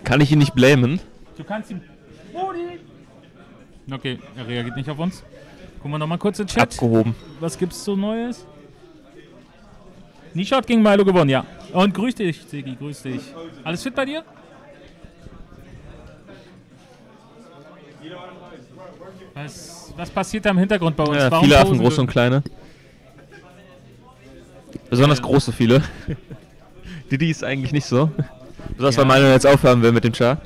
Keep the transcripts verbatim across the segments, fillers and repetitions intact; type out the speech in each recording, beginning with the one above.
Kann ich ihn nicht blamen? Du kannst ihn... Okay, er reagiert nicht auf uns. Gucken wir nochmal kurz in den Chat. Abgehoben. Was gibt's so Neues? Nishot gegen Milo gewonnen, ja. Und grüß dich, Sigi, grüß dich. Alles fit bei dir? Was, was passiert da im Hintergrund bei uns? Ja, Warum viele Affen, posen große wir? und kleine. Besonders Ja. große viele. Didi ist eigentlich nicht so. Besonders Ja. weil Milo jetzt aufhören will mit dem Char.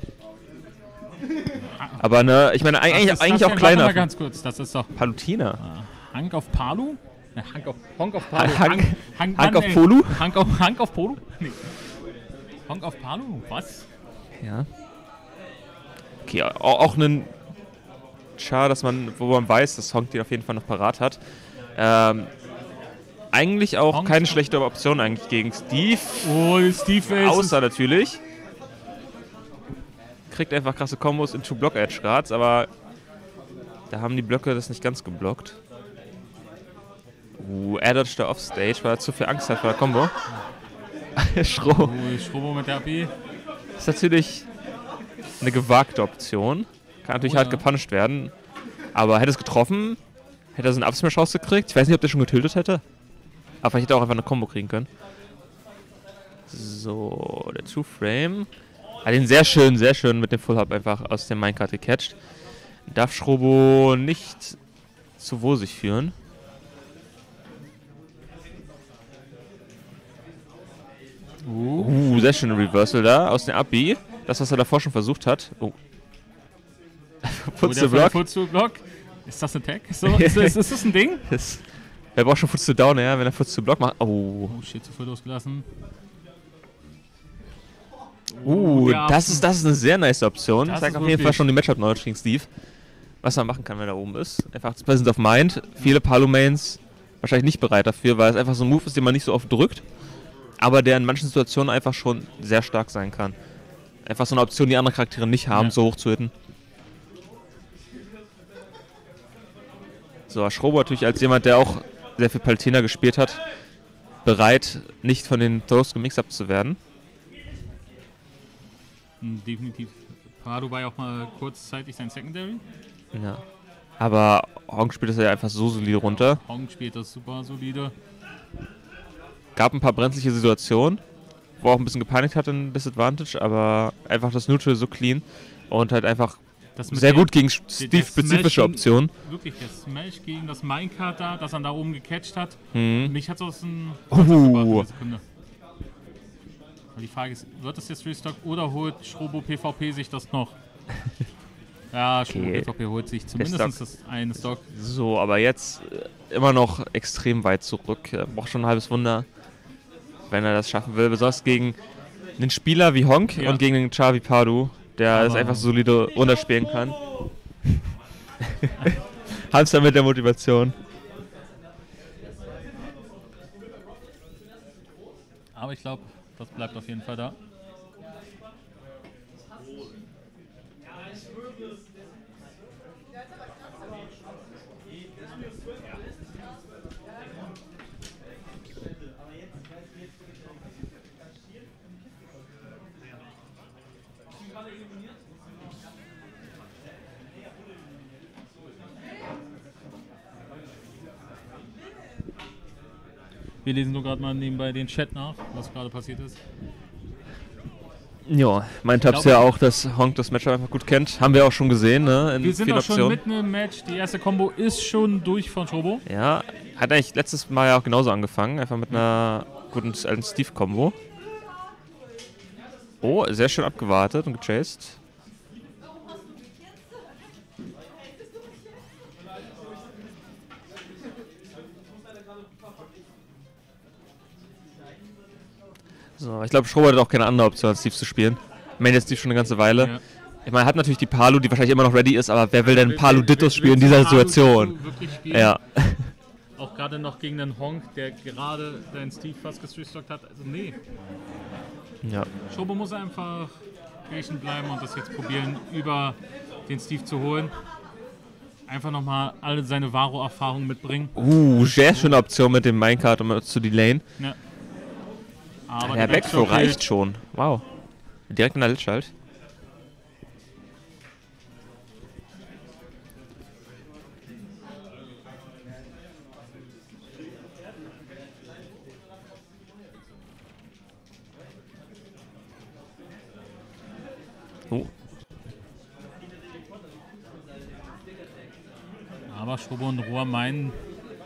Aber ne, ich meine, Was eigentlich, ist eigentlich das auch denn? kleine Warte mal Affen. ganz kurz, das ist doch Palutiner. äh, Hank auf Palu? Ne, Hank auf, Honk auf Palu. Hank- Hank, Hank Mann, auf ey. Polu? Hank auf, Hank auf Polu? Nee. Honk auf Palu? Was? Ja. Okay, auch, auch ein Char, dass man, wo man weiß, dass Honk die auf jeden Fall noch parat hat. Ähm, eigentlich auch Honk- keine schlechte Option eigentlich gegen Steve. Oh, Steve ist... Außer natürlich. Kriegt einfach krasse Kombos in Two-Block-Edge Guards, aber da haben die Blöcke das nicht ganz geblockt. Uh, er dodged da offstage, weil er zu viel Angst hat vor der Combo. Schro. Oh, Schrobo mit der A P. Ist natürlich eine gewagte Option. Kann natürlich Oh, halt ja. gepunished werden. Aber hätte es getroffen, hätte er so einen Up-Smash rausgekriegt. Ich weiß nicht, ob der schon getiltet hätte. Aber vielleicht hätte er auch einfach eine Combo kriegen können. So, der Two-Frame. Hat ihn sehr schön, sehr schön mit dem Full-Hub einfach aus der Minecart gecatcht. Darf Schrobo nicht zu wo sich führen. Uh, sehr schöne Reversal da aus dem Up-B. Das, was er davor schon versucht hat. Oh. Putz the Block. Putz the Block. Ist das ein Tag? So, ist, ist, ist das ein Ding? Das, wer braucht schon Putz to Down, ja, wenn er Putz to Block macht. Oh. Oh shit, zu früh losgelassen. Uh, der das Affen. ist, das ist eine sehr nice Option. Das Zeigt ist auf jeden Fall wirklich- schon die Matchup-Knowledge gegen Steve. Was man machen kann, wenn er oben ist. Einfach das Presence of Mind. Viele Palu-Mains wahrscheinlich nicht bereit dafür, weil es einfach so ein Move ist, den man nicht so oft drückt. Aber der in manchen Situationen einfach schon sehr stark sein kann. Einfach so eine Option, die andere Charaktere nicht haben, Ja. so hoch zu hitten. So, Schrobo natürlich als jemand, der auch sehr viel Palutena gespielt hat, bereit, nicht von den Throws gemixed zu werden. Hm, definitiv. Prado war ja auch mal kurzzeitig sein Secondary. Ja. Aber Honk spielt das ja einfach so solide runter. Honk spielt das super solide. Gab ein paar brenzliche Situationen, wo er auch ein bisschen gepanikt hat in Disadvantage, aber einfach das Neutral so clean und halt einfach Das mit sehr dem- gut gegen der Steve-spezifische Smash gegen- Optionen. Wirklich, der Smash gegen das Minecart da, das er da oben gecatcht hat. Mhm. Mich hat es aus dem... Uh. Sekunde. Aber die Frage ist, wird das jetzt Restock oder holt Schrobo PvP sich das noch? Ja, Schrobo Okay. PvP holt sich zumindest Stock. das eine Stock. So, aber jetzt äh, immer noch extrem weit zurück. Er braucht schon ein halbes Wunder, wenn er das schaffen will. Besonders gegen einen Spieler wie Honk Ja. und gegen einen Char wie Padu, der Aber- es einfach solide runterspielen kann. Hamster mit der Motivation. Aber ich glaube, das bleibt auf jeden Fall da. Wir lesen nur gerade mal nebenbei den Chat nach, was gerade passiert ist. Ja, mein Tabs glaube- ja auch, dass Honk das Matchup einfach gut kennt. Haben wir auch schon gesehen, ne? In Wir sind vielen auch schon Optionen. mitten im Match. Die erste Combo ist schon durch von Schrobo. Ja, hat eigentlich letztes Mal ja auch genauso angefangen. Einfach mit einer guten alten Steve-Kombo. Oh, sehr schön abgewartet und gechased. So, ich glaube, Schrobo hat auch keine andere Option, als Steve zu spielen. Ich meine, jetzt Steve schon eine ganze Weile. Ja. Ich meine, er hat natürlich die Palu, die wahrscheinlich immer noch ready ist, aber wer will denn Wer- Palu wer- Dittos wer- spielen in willst du dieser Palu Situation? wirklich spielen? Ja. Auch gerade noch gegen den Honk, der gerade seinen Steve fast gestreckt hat. Also nee, Ja. Schrobo muss einfach patient bleiben und das jetzt probieren, über den Steve zu holen. Einfach nochmal alle seine Varo-Erfahrungen mitbringen. Uh, sehr schöne Option mit dem Minecart, um zu delayen. Ja. Aber Der Backthrow reicht schon. Wow. Direkt in der Lich halt. Oh. Aber Schrobo und Rohr meinen.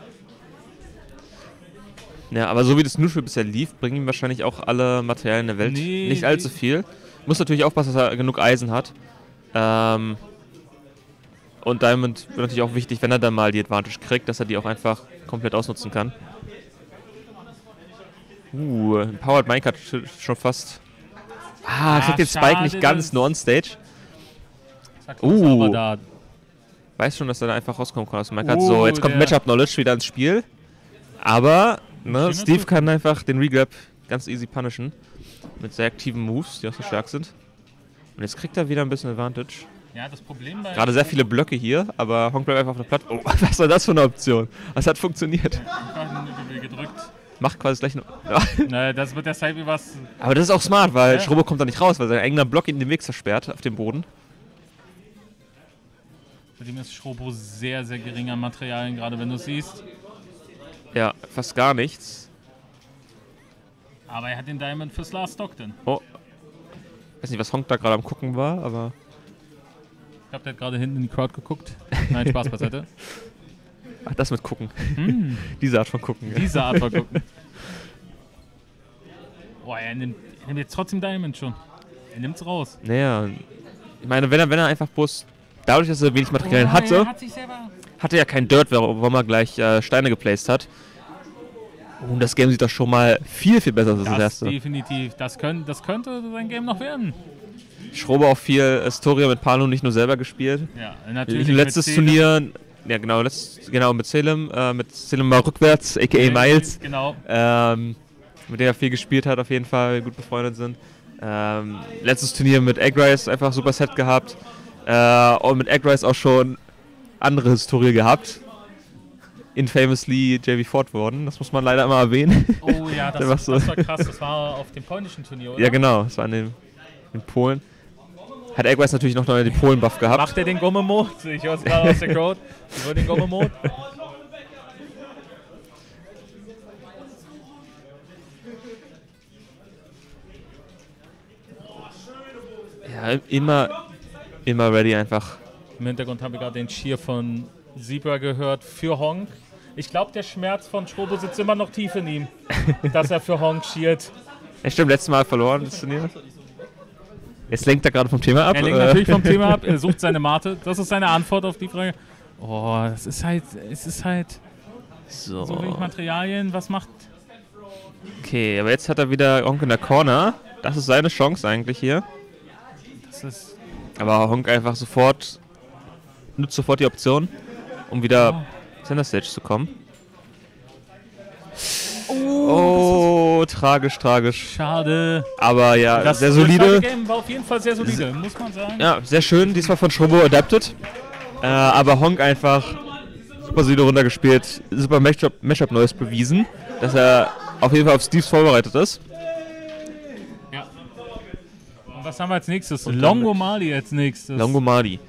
Ja, aber so wie das Neutral bisher lief, bringen ihm wahrscheinlich auch alle Materialien der Welt Nee, nicht allzu viel. Muss natürlich aufpassen, dass er genug Eisen hat. Ähm und Diamond wird natürlich auch wichtig, wenn er dann mal die Advantage kriegt, dass er die auch einfach komplett ausnutzen kann. Uh, Powered Minecart schon fast. Ah, Ja, kriegt den Spike schade, nicht ganz, das- nur on stage. Zack, Uh. aber da. Weiß schon, dass er da einfach rauskommen kann aus dem Minecart. Oh, So, jetzt kommt der- Matchup Knowledge wieder ins Spiel. Aber ne, Schöner Steve Zug. kann einfach den Regrab ganz easy punishen. Mit sehr aktiven Moves, die auch so stark sind. Und jetzt kriegt er wieder ein bisschen Advantage. Ja, das Problem bei. Gerade sehr viele Blöcke hier, aber Honk bleibt einfach auf der Platte. Oh, was war das für eine Option? Das hat funktioniert. gedrückt. Macht quasi gleich noch. Ja. Na, das wird der Side was. Aber das ist auch smart, weil Ja. Schrobo kommt da nicht raus, weil sein eigener Block ihn den Weg versperrt auf dem Boden. Bei dem ist Schrobo sehr, sehr gering an Materialien, gerade wenn du es siehst. Ja, fast gar nichts. Aber er hat den Diamond fürs Last Stockton. Oh. Weiß nicht, was Honk da gerade am gucken war, aber. Ich glaube, der hat gerade hinten in die Crowd geguckt. Nein, Spaß beiseite. Ach, das mit gucken. Hm, Diese Art von gucken. Ja. diese Art von gucken. Boah, er nimmt, er nimmt jetzt trotzdem Diamond schon. Er nimmt's raus. Naja, ich meine, wenn er, wenn er einfach bloß. Dadurch, dass er wenig Materialien Oh, hatte, er hat sich selber. hatte er kein Dirt, warum er gleich äh, Steine geplaced hat. Oh, und das Game sieht doch schon mal viel, viel besser aus als das Das erste. definitiv. Das, könnt, das könnte sein Game noch werden. Schrobo auch viel Historia mit Palo nicht nur selber gespielt. Ja, natürlich. Letztes mit Seele. Turnier, ja genau, letzt, genau mit Selim, äh, mit Selim mal rückwärts, aka Miles, Genau. ähm, mit dem er viel gespielt hat, auf jeden Fall, gut befreundet sind. Ähm, letztes Turnier mit Eggrise einfach super Set gehabt. Äh, und mit Eggrise auch schon andere Historie gehabt. Infamously J V Ford worden, das muss man leider immer erwähnen. Oh ja, das, Der war das so- war krass. Das war auf dem polnischen Turnier, oder? Ja genau, das war in, dem, in Polen. Hat Eggrise natürlich noch den Polen-Buff gehabt. Macht er den Gomme-Mode? Ich höre es gerade aus der Crowd. Ich wollte den Gomme-Mode. Ja, immer, immer ready einfach. Im Hintergrund haben wir gerade den Cheer von Zebra gehört für Honk. Ich glaube, der Schmerz von Schrobo sitzt immer noch tief in ihm, dass er für Honk cheert. Ja, stimmt, letztes Mal verloren das Turnier. Jetzt lenkt er gerade vom Thema ab. Er lenkt äh. natürlich vom Thema ab, er sucht seine Mate. Das ist seine Antwort auf die Frage. Oh, das ist halt, es ist halt So. so wenig Materialien. Was macht... Okay, aber jetzt hat er wieder Honk in der Corner. Das ist seine Chance eigentlich hier. Das ist... Aber Honk einfach sofort, nutzt sofort die Option, um wieder Center Stage zu kommen. Oh, tragisch, tragisch. Schade. Aber ja, Das sehr das solide. zweite Game war auf jeden Fall sehr solide, muss man sagen. Ja, sehr schön. Diesmal von Schrobo adapted. Äh, aber Honk einfach super solide runtergespielt. Super Matchup, Matchup Neues bewiesen. Dass er auf jeden Fall auf Steves vorbereitet ist. Ja. Und was haben wir als nächstes? Und Longo Mali als nächstes. Longo Mali.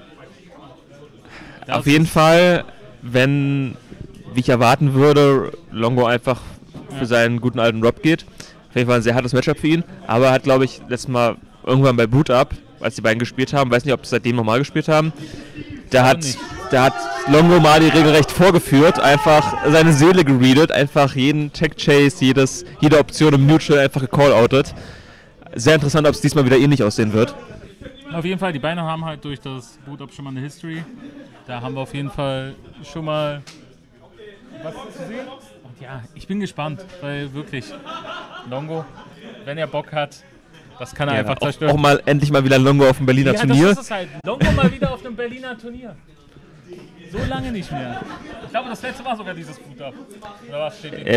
Das Auf jeden Fall, wenn, wie ich erwarten würde, Longo einfach für Ja. seinen guten alten Rob geht. Auf jeden Fall ein sehr hartes Matchup für ihn. Aber er hat, glaube ich, letztes Mal irgendwann bei Boot Up, als die beiden gespielt haben, weiß nicht, ob sie seitdem nochmal gespielt haben, da Auch hat, nicht. da hat Longo Mali regelrecht vorgeführt, einfach seine Seele geredet, einfach jeden Tech-Chase, jedes, jede Option im Neutral einfach gecall-outet. Sehr interessant, ob es diesmal wieder ähnlich aussehen wird. Auf jeden Fall, die beiden haben halt durch das Boot-Up schon mal eine History. Da haben wir auf jeden Fall schon mal was zu sehen. Und ja, ich bin gespannt, weil wirklich, Longo, wenn er Bock hat, das kann er Ja, einfach auch, zerstören. auch mal endlich mal wieder Longo auf dem Berliner ja, Turnier. das ist es halt. Longo mal wieder auf dem Berliner Turnier. So lange nicht mehr. Ich glaube, das letzte war sogar dieses Boot-Up. Oder was steht